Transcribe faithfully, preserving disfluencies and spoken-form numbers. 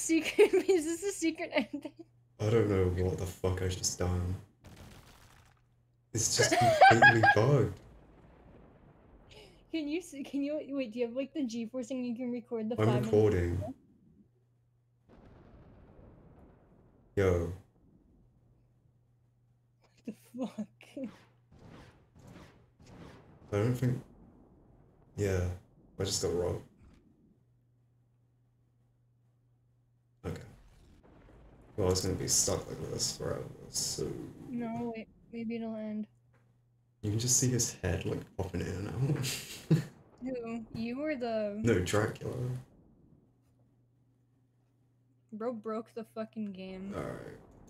secret? Is this a secret ending? I don't know what the fuck I just done. It's just completely bugged. Can you see? Can you wait? Do you have like the GeForce thing you can record the I'm five recording. minutes? Yo. What the fuck? I don't think. Yeah. I just got robbed. Okay. Well, it's gonna be stuck like this forever, so. No, wait. Maybe it'll end. You can just see his head like popping in and out. Who? You or the No, Dracula. bro broke the fucking game? Alright.